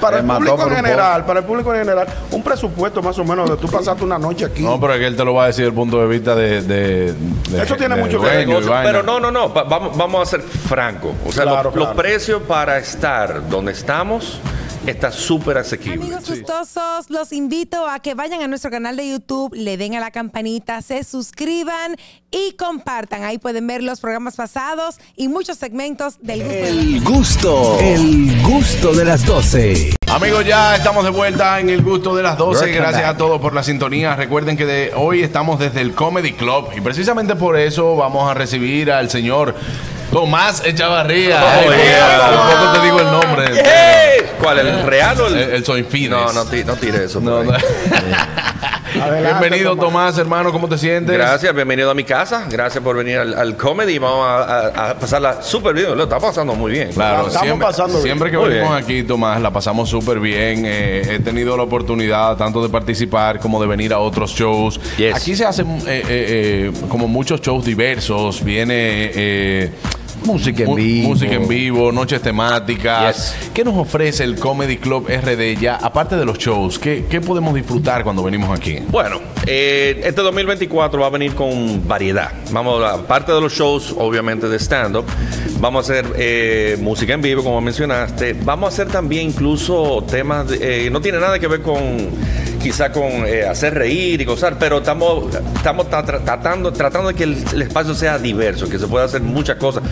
para el público en general, un presupuesto más o menos de tú pasaste una noche aquí. No, pero es que él te lo va a decir desde el punto de vista de eso tiene mucho que ver. Pero no, vamos a ser francos. O sea, los precios para estar donde estamos está súper asequible. Amigos gustosos, los invito a que vayan a nuestro canal de YouTube, le den a la campanita, se suscriban y compartan. Ahí pueden ver los programas pasados y muchos segmentos del gusto. El gusto de las 12. Amigos, ya estamos de vuelta en el gusto de las 12. Gracias a todos por la sintonía. Recuerden que hoy estamos desde el Comedy Club y precisamente por eso vamos a recibir al señor Tomás Echavarría. Tampoco te digo el nombre. ¿Cuál? ¿El real o el Soy Fines? No tire eso. No. Bienvenido, Tomás, hermano. ¿Cómo te sientes? Gracias, bienvenido a mi casa. Gracias por venir al comedy. Vamos a pasarla súper bien. Lo está pasando muy bien. Claro, pasando siempre que venimos aquí, Tomás, la pasamos súper bien. He tenido la oportunidad tanto de participar como de venir a otros shows. Yes. Aquí se hacen como muchos shows diversos. Viene... música en vivo, noches temáticas. Yes. ¿Qué nos ofrece el Comedy Club RD ya? Aparte de los shows, ¿qué podemos disfrutar cuando venimos aquí? Bueno, este 2024 va a venir con variedad. Aparte de los shows, obviamente de stand-up, vamos a hacer música en vivo, como mencionaste. Vamos a hacer también incluso temas, no tiene nada que ver quizá con hacer reír y gozar, pero estamos tratando de que el espacio sea diverso, que se pueda hacer muchas cosas.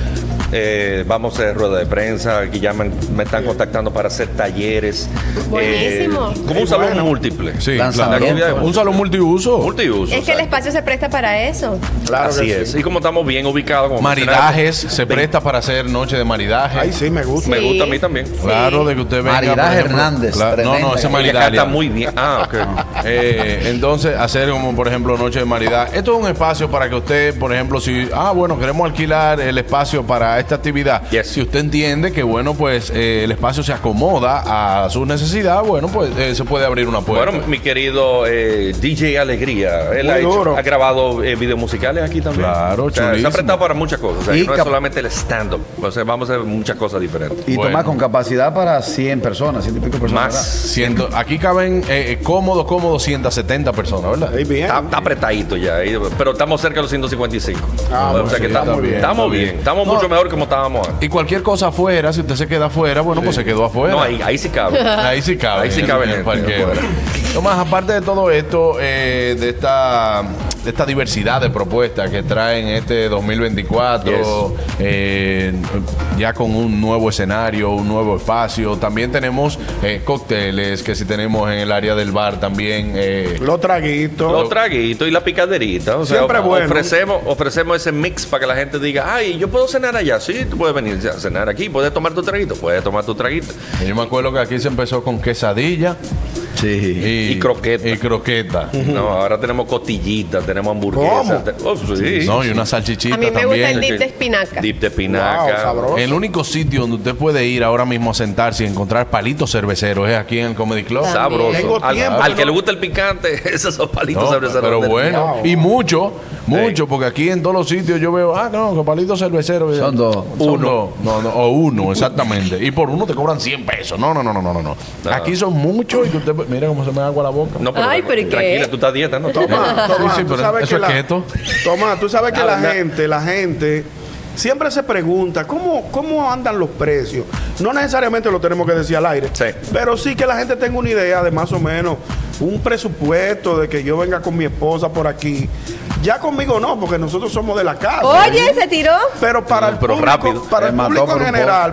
Vamos a hacer rueda de prensa, aquí ya me están contactando para hacer talleres. Buenísimo. Como un salón múltiple. Sí, claro. Un salón multiuso. Es que el espacio se presta para eso. Claro, así es. Y como estamos bien ubicados, como maridajes, se presta para hacer noche de maridaje. Ay, sí, me gusta. Me gusta a mí también. Claro, de que usted venga. Maridaje Hernández. No, ese maridaje está muy bien. Ok. Entonces, hacer como, por ejemplo, noche de maridaje. Esto es un espacio para que usted, por ejemplo, si, queremos alquilar el espacio para esta actividad. Yes. Si usted entiende que, bueno, pues el espacio se acomoda a su necesidad, bueno, pues se puede abrir una puerta. Bueno, mi querido DJ Alegría, él ha grabado videos musicales aquí también. Claro, o sea, se ha chulísimo. prestado para muchas cosas. O sea, Y no es solamente el stand-up. O sea, vamos a hacer muchas cosas diferentes. Y Bueno. Tomás, con capacidad para 100 personas, 100 y pico personas. Más. Aquí caben cómodo 170 personas, ¿verdad? Ahí bien. Está apretadito ya, pero estamos cerca de los 155. O sea que estamos bien. Estamos mucho mejor que como estábamos antes. Y cualquier cosa afuera, si usted se queda afuera, bueno, pues se quedó afuera. No, ahí sí cabe. Ahí sí cabe. Ahí sí cabe en el gente, parqueo. afuera. Tomás, aparte de todo esto, de esta diversidad de propuestas que traen este 2024, ya con un nuevo escenario, un nuevo espacio, también tenemos cócteles que si tenemos en el área del bar también. Los traguitos. Los traguitos y la picaderita. O sea, Siempre bueno. ofrecemos ese mix para que la gente diga, ay, yo puedo cenar allá. Sí, tú puedes venir a cenar aquí. Puedes tomar tu traguito. Puedes tomar tu traguito. Yo me acuerdo que aquí se empezó con quesadilla. Sí. Y croqueta. Y croqueta. No, ahora tenemos costillitas, tenemos hamburguesas. Sí. No, y una salchichita A mí me también. gusta el dip de espinaca. Dip de Wow, espinaca. sabroso. El único sitio donde usted puede ir ahora mismo a sentarse y encontrar palitos cerveceros es aquí en el Comedy Club. También. Sabroso. Tengo tiempo Al que que no- le gusta el picante, esos son palitos No, cerveceros. pero bueno, Wow. y mucho, porque aquí en todos los sitios yo veo, que palitos cerveceros. Son dos. Uno. O uno, exactamente. Y por uno te cobran 100 pesos. No. Aquí son muchos y que usted, mira cómo se me agua la boca. No, Ay, pero ¿y qué? tranquila, tú estás a dieta, ¿no? Tomás, Sí, tú pero sabes eso que es keto. Tomás, tú sabes que La la gente siempre se pregunta cómo andan los precios. No necesariamente lo tenemos que decir al aire, Sí. pero sí que la gente tenga una idea de más o menos un presupuesto de que yo venga con mi esposa por aquí. Ya conmigo no, porque nosotros somos de la casa. Oye, se tiró. Pero para el Pero público, rápido. para el Mató público por en un general,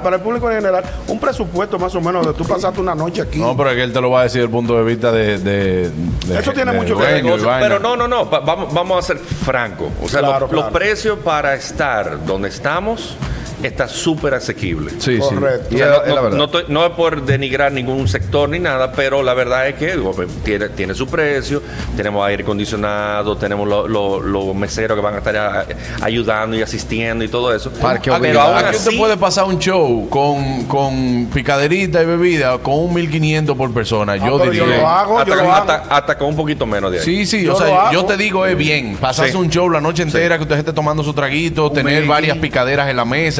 un presupuesto más o menos de tú pasaste una noche aquí. No, pero es que él te lo va a decir desde el punto de vista de Eso tiene de mucho que ver. dueño y vaina. Pero no. Vamos a ser francos. O sea, Claro, los claro. precios para estar donde estamos está súper asequible. Sí, Correcto. sí. Y O sea, es la verdad. no es por denigrar ningún sector ni nada, pero la verdad es que tiene su precio. Tenemos aire acondicionado, tenemos los meseros que van a estar ayudando y asistiendo y todo eso. Parque Aquí, Pero aún aquí usted así, puede pasar un show con picaderita y bebida con 1.500 por persona. Yo pero diría. yo lo hago, hasta con un poquito menos de ahí. Sí, Yo o sea, lo hago. yo te digo, es bien. Pasarse Sí. un show la noche entera, que usted esté tomando su traguito, tener varias picaderas en la mesa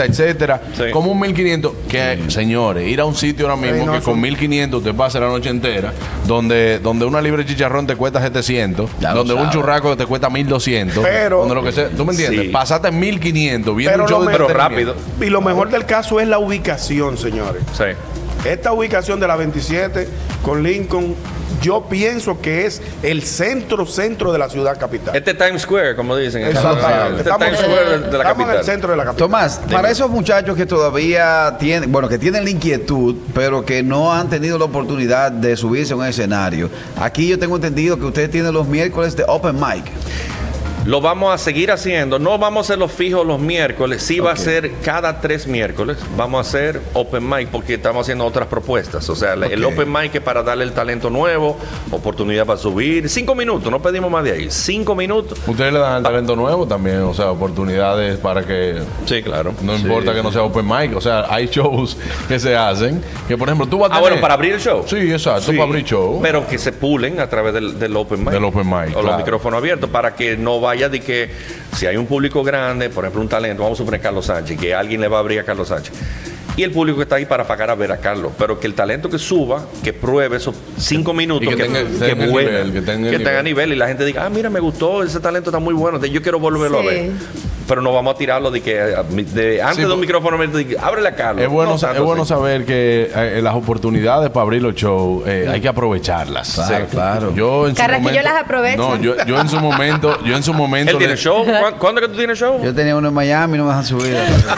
etcétera. Sí. Como un 1.500. Que, señores, ir a un sitio ahora mismo Sí, no, que con son- 1.500 te pase la noche entera, donde una libra de chicharrón te cuesta 700, Ya lo donde un sabes. churraco te cuesta 1.200, Pero- donde lo que sea, ¿tú me entiendes? Sí. Pasaste 1.500 viendo Pero un show lo de Pero entretenimiento. rápido. Y lo mejor del caso es la ubicación, señores. Sí. Esta ubicación de la 27 con Lincoln, yo pienso que es el centro de la ciudad capital. Este Times Square, como dicen. Exactamente. Este Times Square de la estamos en capital. el centro de la capital. Tomás, para esos muchachos que todavía tienen, bueno, que tienen la inquietud, pero que no han tenido la oportunidad de subirse a un escenario, aquí yo tengo entendido que ustedes tienen los miércoles de Open Mic. Lo vamos a seguir haciendo. No vamos a hacer los fijos los miércoles. Sí va a ser cada 3 miércoles. Vamos a hacer open mic porque estamos haciendo otras propuestas. O sea, el open mic es para darle el talento nuevo, oportunidad para subir. 5 minutos, no pedimos más de ahí. 5 minutos. Ustedes le dan al talento nuevo también, o sea, oportunidades para que Sí, claro. no importa que no sea open mic, o sea, hay shows que se hacen, que por ejemplo tú vas a Ah, tener... bueno, para abrir el show. Sí, exacto, Sí, para abrir show. Pero que se pulen a través del open mic. Del open mic, O claro. los micrófonos abiertos para que no vaya de que si hay un público grande, por ejemplo un talento, vamos a suponer Carlos Sánchez, que alguien le va a abrir a Carlos Sánchez. Y el público que está ahí para pagar a ver a Carlos. Pero que el talento que suba, que pruebe esos 5 minutos, y que tenga el vuelva, nivel, que tenga el tenga nivel. nivel. Y la gente diga, ah, mira, me gustó, ese talento está muy bueno, yo quiero volverlo Sí. a ver. Pero no vamos a tirarlo de que antes Sí, de un pues, micrófono, ábrele a Carlos. Es bueno, No tanto es bueno así. saber que las oportunidades para abrir los shows hay que aprovecharlas. Claro, claro. Yo en su Carraquillo momento, las aprovecha. No, yo en su momento, ¿Él tiene show? ¿Cuándo es que tú tienes show? Yo tenía uno en Miami, no me dejan subir.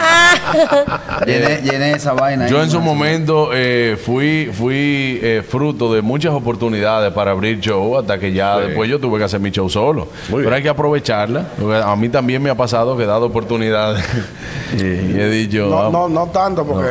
llené esa vaina. ahí, Yo en no su me dejan subir. momento fui fruto de muchas oportunidades para abrir show hasta que ya después yo tuve que hacer mi show solo. Pero hay que aprovecharla. Porque a mí también me ha pasado que he dado oportunidades y he dicho... No tanto, porque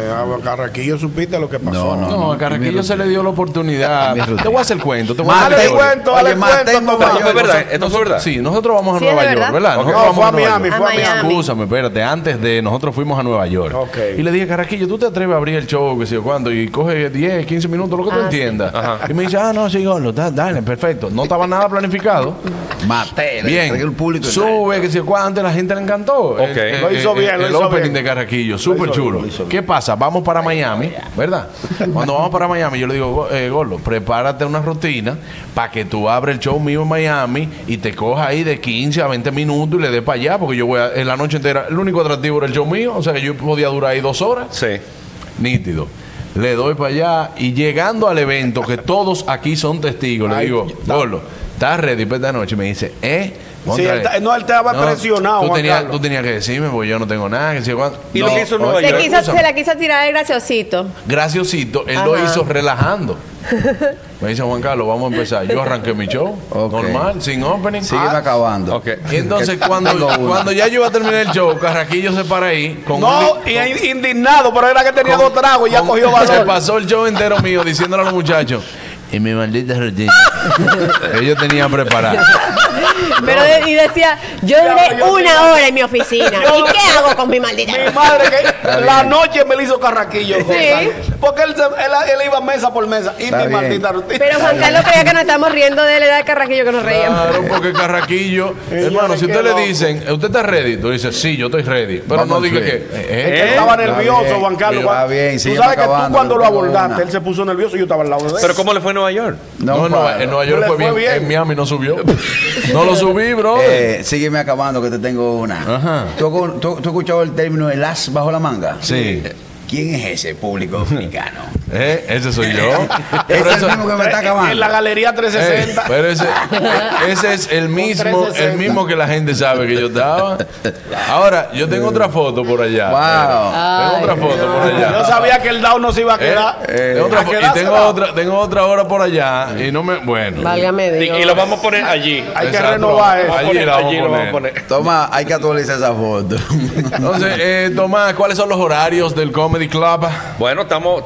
a Carraquillo supiste lo que pasó. No, a Carraquillo se le dio la oportunidad. Mi rutina. Te voy a hacer cuento. Te voy a Mate, hacer Dale cuento, Oye, dale Mate cuento. en Nueva Tomás. Esto es verdad, esto fue verdad. Sí, nosotros vamos a Sí, Nueva ¿es de York, verdad? ¿verdad? Ok. Nosotros No, vamos fue a Nueva Miami, York. fue a Miami. Escúchame, espérate. Antes de nosotros fuimos a Nueva York. Ok. Y le dije, Carraquillo, ¿tú te atreves a abrir el show? Que sé yo cuándo. Y coge 10, 15 minutos, lo que tú entiendas. Ajá. Y me dice, no, sí, Gordo, dale, perfecto. No estaba nada planificado. Mate, le Bien. entregué el público. Sube, que sé yo cuánto. La gente le encantó. Ok. Lo hizo bien, lo El hizo opening bien. de Carraquillo, súper chulo. ¿Qué pasa? Vamos para Miami, ¿verdad? Cuando vamos para Miami, yo le digo, Gordo, prepárate una rutina para que tú abres el show mío en Miami y te cojas ahí de 15 a 20 minutos y le des para allá, porque yo voy en la noche entera, el único atractivo era el show mío, o sea que yo podía durar ahí 2 horas, Sí. nítido. Le doy para allá y llegando al evento, que todos aquí son testigos, le digo, Gordo, ¿estás ready para esta noche? Y me dice, Sí, él estaba presionado, Tú Juan tenías, Carlos. tú tenías que decirme, porque yo no tengo nada. Que sé cuánto. ¿Y lo que hizo en Nueva Se, York? se la quiso tirar el graciosito. Graciosito, él Ajá. lo hizo relajando. Me dice Juan Carlos, vamos a empezar. Yo arranqué mi show, Ok. normal, sin opening. Sígueme acabando. Ok. Y entonces cuando ya yo iba a terminar el show, Carraquillo se para ahí con No, un- y indignado, pero era que tenía con- 2 tragos y ya con- cogió Se valor. pasó el show entero mío diciéndole a los muchachos. Y mi maldita rutina. Ellos tenían preparado. Pero y decía, yo duré 1 hora en mi oficina. ¿Y qué hago con mi maldita? Mi madre que la noche me la hizo Carraquillo. Sí. Porque él iba mesa por mesa. Y Está mi bien. maldita rutina. Pero Juan Carlos creía que nos estamos riendo de la edad de Carraquillo que nos reíamos. Claro, porque Carraquillo, hermano, si usted le dicen, ¿usted está ready? Tú dices, sí, yo estoy ready. Pero Vamos no diga al que. swing. Es que él estaba nervioso, bien, Juan Carlos. está bien, Tú sígueme sabes que tú acabando, cuando lo no tengo abordaste, una. él se puso nervioso y yo estaba al lado de él. Pero ¿cómo le fue en Nueva York? No, en Nueva York le fue fue bien. bien. En Miami no subió. No lo subí, bro. Sígueme acabando que te tengo una. Ajá. ¿Tú has escuchado el término el as bajo la manga? Sí. ¿Quién es ese público dominicano? Ese soy yo. Es Pero el eso- mismo que me está acabando. En la galería 360. pero ese es el mismo 360. que la gente sabe que yo estaba. Ahora, yo tengo otra foto por allá. Wow. Tengo otra foto por allá. Yo sabía que el down no se iba a quedar. Tengo otra A fo- y quedarse tengo down. otra hora por allá y no me bueno. Válgame Dios. Y lo vamos a poner allí. Hay que Exacto. renovar eso. Allí la vamos a Allí lo vamos a poner. poner. Toma, hay que actualizar esa foto. Entonces, Tomás, ¿cuáles son los horarios del Comedy Club? Bueno, estamos trabajando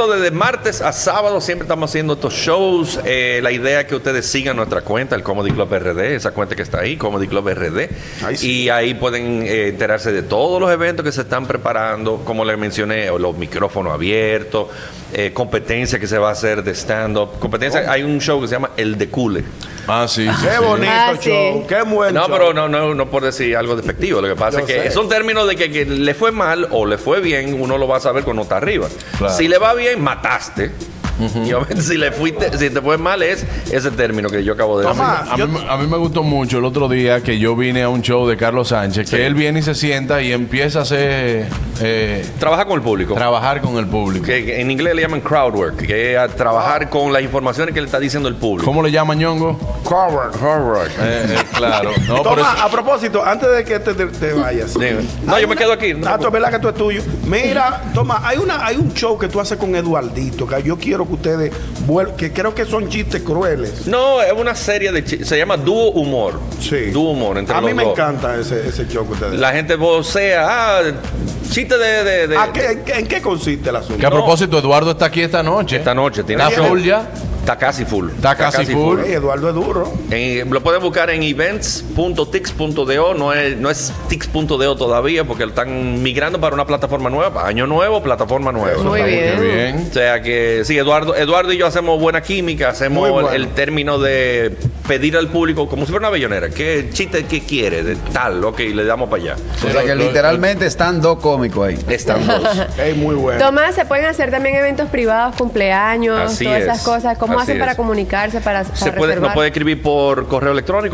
desde martes a sábado siempre estamos haciendo estos shows. La idea es que ustedes sigan nuestra cuenta, el Comedy Club RD, esa cuenta que está ahí, Comedy Club RD. Ahí sí. Y ahí pueden enterarse de todos los eventos que se están preparando, como les mencioné, los micrófonos abiertos, competencia que se va a hacer de stand-up. Competencia, hay un show que se llama El de Cule. Ah, sí. Qué bonito Sí. show, qué buen No, show. pero no por decir algo despectivo. Lo que pasa Yo es que sé. son términos de que le fue mal o le fue bien, uno lo va a saber cuando está arriba. Claro. Si le va bien, mataste. Y obviamente si te fue mal es ese término que yo acabo de decir. Tomás, A mí me gustó mucho el otro día que yo vine a un show de Carlos Sánchez, que él viene y se sienta y empieza a hacer Trabaja con el público. trabajar con el público. Que en inglés le llaman crowd work, que es a trabajar con las informaciones que le está diciendo el público. ¿Cómo le llaman, Ñongo? Crowd work. Claro. No, pero Tomás, a propósito, antes de que te vayas. Dime. No, yo me quedo aquí. No, Tato, es verdad que esto es tuyo. Mira, Tomás, hay un show que tú haces con Eduardito, que yo quiero que ustedes vuelvan, que creo que son chistes crueles. No, es una serie se llama Dúo Humor. Sí. Dúo Humor entre A mí los me dos. encanta ese show que ustedes La gente vocea, chiste de ¿En qué consiste el asunto? que a propósito, Eduardo está aquí esta noche. esta noche. Tiene ¿Está show. full ya? Está casi full. Está casi full. Ey, Eduardo es duro. Lo pueden buscar en events.tix.do. No es tix.do todavía porque lo están migrando para una plataforma nueva. Año nuevo, plataforma nueva. Muy Qué bien. bien. O sea que sí, Eduardo y yo hacemos buena química, hacemos Muy bueno. el término de pedir al público como si fuera una bellonera. ¿Qué chiste que quiere? De tal, ok, le damos para allá. O sea que literalmente están dos cómicos ahí. Están dos. Ey, muy bueno. Tomás, se pueden hacer también eventos privados, cumpleaños, Así todas es. esas cosas. ¿Cómo Así hacen es. para comunicarse, para Nos reservar? puede escribir por correo electrónico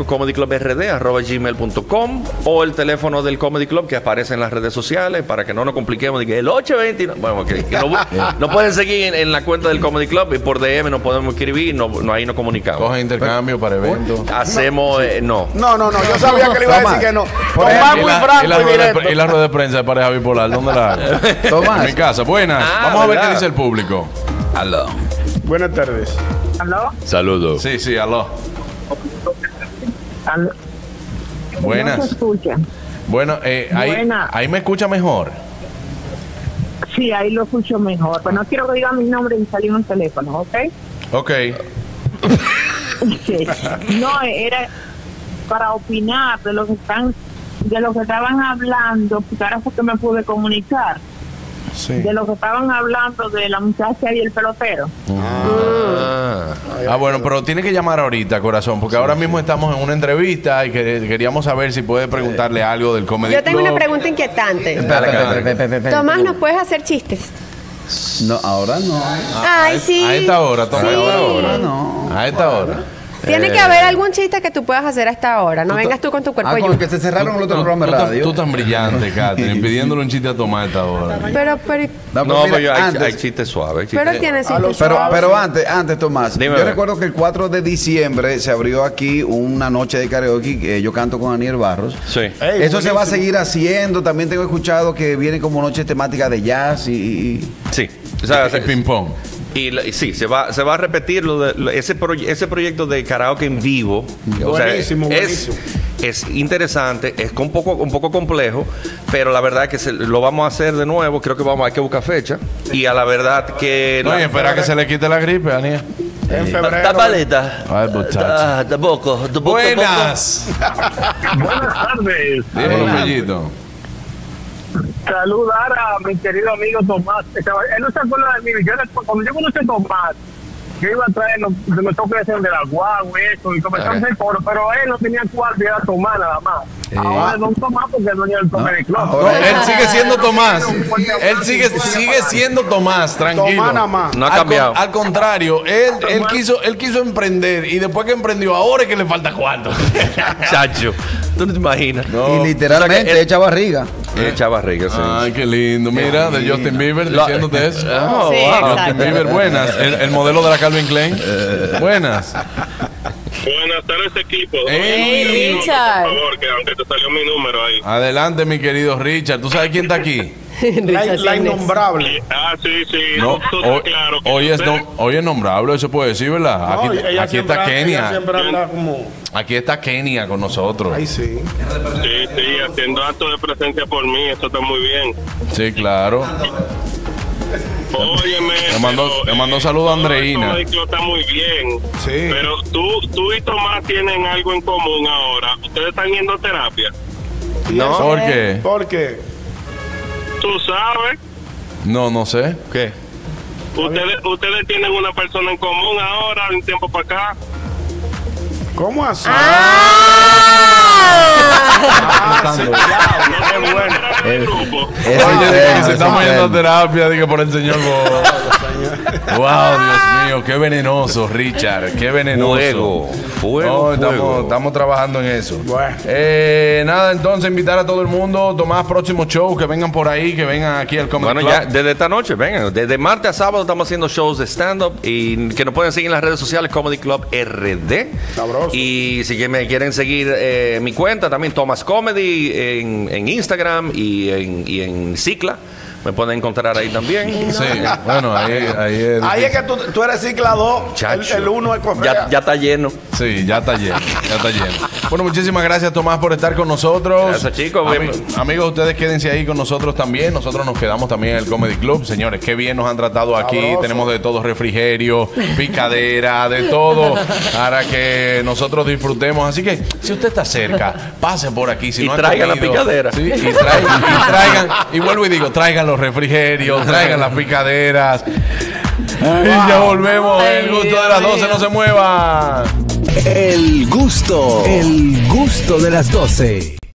comedyclubrd@gmail.com o el teléfono del Comedy Club que aparece en las redes sociales para que no nos compliquemos. Que el 820. Bueno, que nos pueden seguir en la cuenta del Comedy Club y por DM nos podemos escribir y ahí nos comunicamos. Cogen intercambio para eventos. Hacemos. No. No, yo sabía que le iba a decir Tomás, que no. por Tomás Y muy la franco y rueda directo. y la rueda de prensa de pareja bipolar, ¿dónde la hago? Tomás. En mi casa. Buenas. Ah, Vamos a ver ¿verdad? qué dice el público. Aló. Buenas tardes. ¿Aló? Saludos. Sí, aló. ¿Aló? No se Buenas. escucha. Bueno, Buena. ahí me escucha mejor. Sí, ahí lo escucho mejor. Pero no quiero que diga mi nombre y salir en el teléfono, ¿ok? Ok. Sí. No, era para opinar de lo que estaban hablando, porque ahora fue que me pude comunicar. Sí. De lo que estaban hablando de la muchacha y el pelotero. Bueno, pero tiene que llamar ahorita, corazón, porque ahora mismo estamos en una entrevista y queríamos saber si puede preguntarle algo del Comedy Yo tengo Club. una pregunta inquietante. Espera. Tomás, ¿nos puedes hacer chistes? No, ahora no. Ay, sí. A esta hora, Tomás. Sí. Ahora no. A esta hora. Tiene que haber algún chiste que tú puedas hacer hasta ahora. No vengas tú con tu cuerpo Ah, de con el que yuca. se cerraron el otro programa de radio. Tú tan brillante, Katherine, pidiéndole un chiste a Tomás a esta hora. Pero, No, mira, pero antes- hay chistes suaves. pero él tiene A los chistes. Pero antes, Tomás, Dime, yo ve. recuerdo que el 4 de diciembre se abrió aquí una noche de karaoke que yo canto con Aniel Barros. Sí. Ey, Eso se va a buenísimo. seguir haciendo. También tengo escuchado que vienen como noches temáticas de jazz y Sí. O sea, El ping-pong. y sí, se va a repetir ese proyecto de karaoke en vivo. Buenísimo, es interesante, es un poco complejo, pero la verdad es que lo vamos a hacer de nuevo. Creo que hay que buscar fecha. Y a la verdad que. No, y espera que se le quite la gripe, Aniel. En febrero. Tapaleta. Ay, muchacho. Tampoco. Buenas. Buenas tardes. Dímelo, Fellito. Saludar a mi querido amigo Tomás. Él no se acuerda de mí. Cuando yo conocí a Tomás, yo iba a traer los toques de la guagua y eso, y comenzamos el coro, pero él no tenía cuarto y era Tomás nada más. Ahora es Don Tomás porque es dueño del Comedy Club. ahora Él sigue siendo Tomás. Él sigue siendo Tomás, tranquilo. Tomás nada más. No ha cambiado. Al contrario, él quiso emprender y después que emprendió, ahora es que le falta cuarto. Chacho. ¿Tú no te imaginas? y literalmente O sea que echa barriga. Echa barriga, sí. Ay, qué lindo. Mira, de Justin Bieber diciéndote eso. Oh, Sí, wow. exacto. Justin Bieber, buenas. El modelo de la Calvin Klein. Buenas. Buenas tardes, equipo. Hey, Richard. Por favor, que aunque te salió mi número ahí. Adelante, mi querido Richard. ¿Tú sabes quién está aquí? La Richard Sanders. innombrable. Sí, sí. No, Tú estás claro que hoy usted- es nombrable, eso puede decir, ¿verdad? No, Aquí, ella aquí siempre está ella Kenia. siempre anda como. Aquí está Kenia con nosotros. Ahí sí. Sí, haciendo acto de presencia por mí, eso está muy bien. Sí, claro. Óyeme. Le mandó saludo a Andreina. Comedy Club está muy bien. Sí. Pero tú y Tomás tienen algo en común ahora. Ustedes están yendo a terapia. No. ¿Por qué? ¿Por qué? Tú sabes. No sé. ¿Qué? Ustedes tienen una persona en común ahora, de un tiempo para acá. ¿Cómo así? Pensando. Qué bueno. Grupo. Es Oye, interno, que se es estamos yendo a interno. terapia, dije por el señor Wow, Dios mío, qué venenoso, Richard, qué venenoso. Fuego. No, estamos trabajando en eso. Bueno. Nada, entonces invitar a todo el mundo, Tomás, próximo show, que vengan por ahí, que vengan aquí al Comedy Bueno, Club. ya desde esta noche, vengan. Desde martes a sábado estamos haciendo shows de stand-up y que nos pueden seguir en las redes sociales Comedy Club RD. Sabroso. Y si que me quieren seguir mi cuenta también, Thomas Comedy, en Instagram y en Cicla. Me pueden encontrar ahí también. Sí, bueno, ahí es. Ahí es que tú eres cicla 2, Chacho. el 1 es Correa. Ya está lleno. Sí, ya está lleno, ya está lleno. Bueno, muchísimas gracias, Tomás, por estar con nosotros. Gracias, chicos. Amigos, ustedes quédense ahí con nosotros también. Nosotros nos quedamos también en el Comedy Club. Señores, qué bien nos han tratado aquí. Sabroso. Tenemos de todo, refrigerio, picadera, de todo, para que nosotros disfrutemos. Así que, si usted está cerca, pase por aquí. Si Y no ha traigan la comido, picadera. Sí, y traigan, y vuelvo y digo, traigan los refrigerios, traigan las picaderas. Ay, ya volvemos. El gusto de las 12, no se mueva. El gusto de las 12.